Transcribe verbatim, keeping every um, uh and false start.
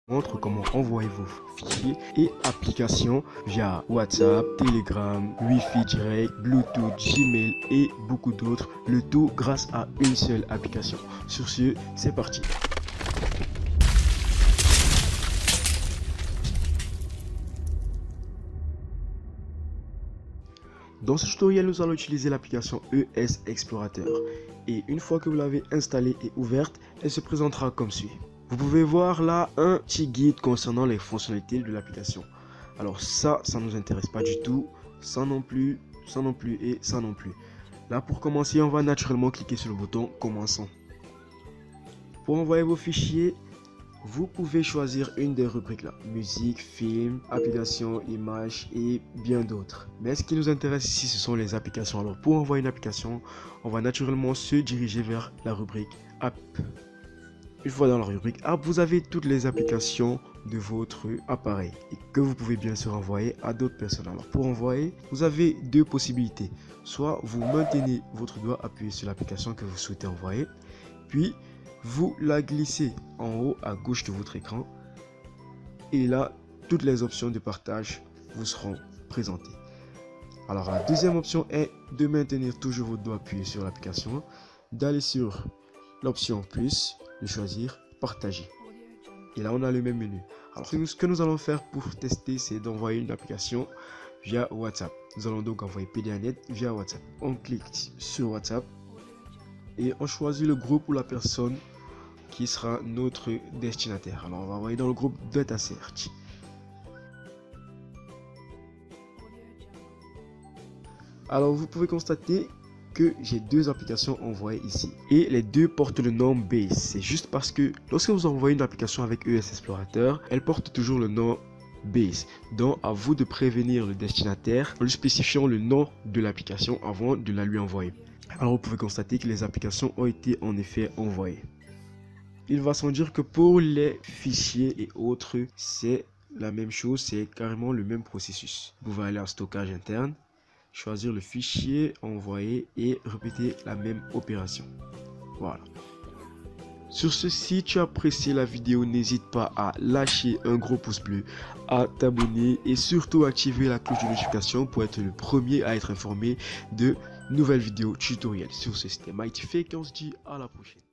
Montre comment envoyer vos fichiers et applications via WhatsApp, Telegram, Wi-Fi direct, Bluetooth, Gmail et beaucoup d'autres. Le tout grâce à une seule application. Sur ce, c'est parti. Dans ce tutoriel, nous allons utiliser l'application E S Explorateur. Et une fois que vous l'avez installée et ouverte, elle se présentera comme suit. Vous pouvez voir là un petit guide concernant les fonctionnalités de l'application. Alors ça, ça ne nous intéresse pas du tout. Ça non plus, ça non plus et ça non plus. Là pour commencer, on va naturellement cliquer sur le bouton Commençons. Pour envoyer vos fichiers, vous pouvez choisir une des rubriques là. Musique, film, applications, images et bien d'autres. Mais ce qui nous intéresse ici, ce sont les applications. Alors pour envoyer une application, on va naturellement se diriger vers la rubrique App. Une fois dans la rubrique App, vous avez toutes les applications de votre appareil et que vous pouvez bien sûr envoyer à d'autres personnes. Alors pour envoyer, vous avez deux possibilités. Soit vous maintenez votre doigt appuyé sur l'application que vous souhaitez envoyer, puis vous la glissez en haut à gauche de votre écran et là, toutes les options de partage vous seront présentées. Alors la deuxième option est de maintenir toujours votre doigt appuyé sur l'application, d'aller sur l'option plus, de choisir partager. Et là, on a le même menu. Alors, ce que nous allons faire pour tester, c'est d'envoyer une application via WhatsApp. Nous allons donc envoyer P D A net via WhatsApp. On clique sur WhatsApp et on choisit le groupe ou la personne qui sera notre destinataire. Alors, on va envoyer dans le groupe Data Search. Alors, vous pouvez constater que j'ai deux applications envoyées ici et les deux portent le nom Base. C'est juste parce que lorsque vous envoyez une application avec E S Explorateur, elle porte toujours le nom Base. Donc à vous de prévenir le destinataire en lui spécifiant le nom de l'application avant de la lui envoyer. Alors vous pouvez constater que les applications ont été en effet envoyées. Il va sans dire que pour les fichiers et autres, c'est la même chose, c'est carrément le même processus. Vous pouvez aller en stockage interne, choisir le fichier, envoyer et répéter la même opération. Voilà. Sur ce, si tu as apprécié la vidéo, n'hésite pas à lâcher un gros pouce bleu, à t'abonner et surtout activer la cloche de notification pour être le premier à être informé de nouvelles vidéos tutoriels. Sur ce, c'était Mighty Fake et on se dit à la prochaine.